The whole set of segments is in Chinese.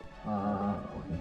OK。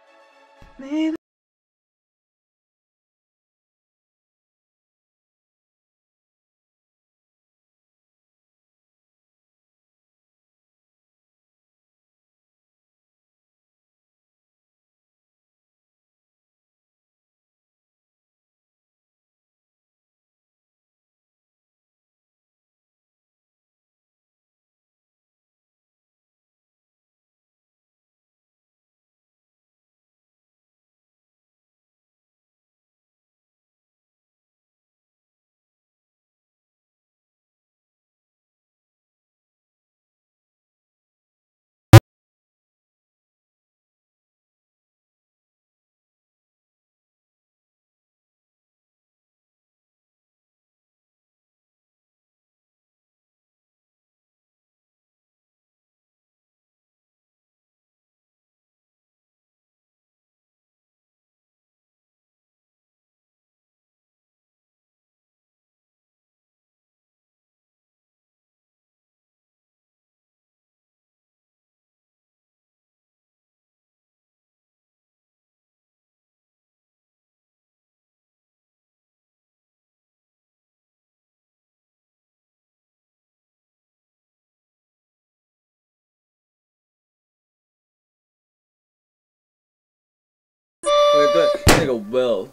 对，那个 will，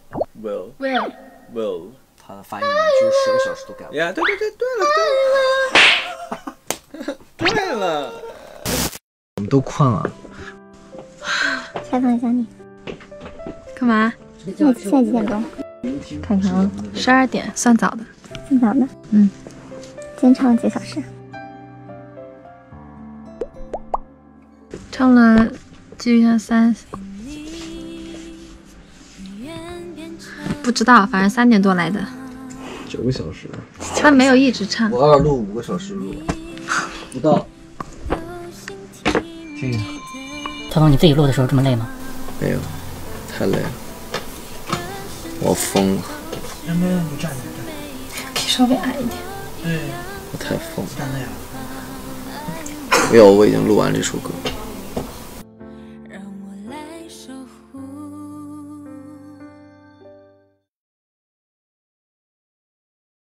他的发音就是10个小时都改不了。 呀，对了，对了， 我们都困了。 采访一下你， 干嘛？ 现在几点钟？ 看看啊，12点，算早的。 挺早的。 嗯。 今天唱了几小时？ 唱了基本上不知道，反正3点多来的。 9个小时。 他没有一直唱。 我要录5个小时录，不到。听一下。 采访你自己录的时候这么累吗？ 没有，太累了，我疯了。 要不你站着？ 可以稍微矮一点。 对， 我太疯了。 站那样。 没有，我已经录完这首歌。